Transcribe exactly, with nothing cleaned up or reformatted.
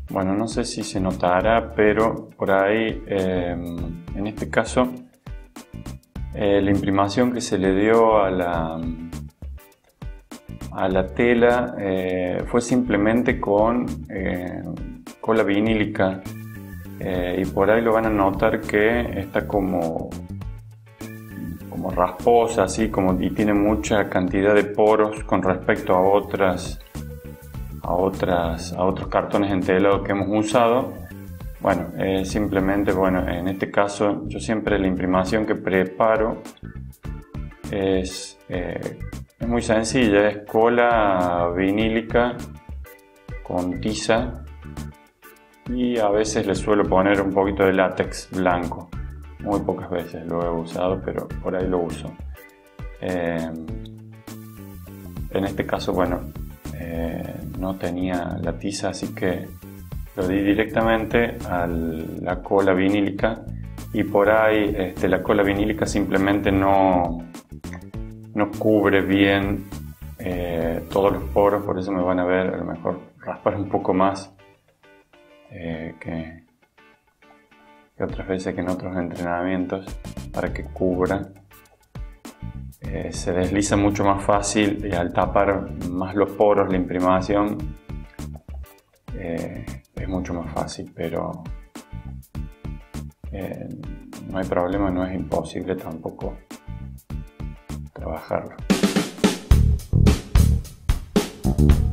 Bueno, no sé si se notará, pero por ahí, eh, en este caso, eh, la imprimación que se le dio a la, a la tela eh, fue simplemente con eh, cola vinílica, eh, y por ahí lo van a notar que está como, como rasposa, así como, y tiene mucha cantidad de poros con respecto a otras A, otras, a otros cartones entelado que hemos usado. Bueno, eh, simplemente, bueno, en este caso yo siempre la imprimación que preparo es, eh, es muy sencilla, es cola vinílica con tiza y a veces le suelo poner un poquito de látex blanco. Muy pocas veces lo he usado, pero por ahí lo uso. Eh, en este caso, bueno, Eh, no tenía la tiza, así que lo di directamente a la cola vinílica, y por ahí este, la cola vinílica simplemente no, no cubre bien eh, todos los poros, por eso me van a ver a lo mejor raspar un poco más eh, que, que otras veces, que en otros entrenamientos, para que cubra. Eh, se desliza mucho más fácil y al tapar más los poros la imprimación eh, es mucho más fácil, pero eh, no hay problema, no es imposible tampoco trabajarlo.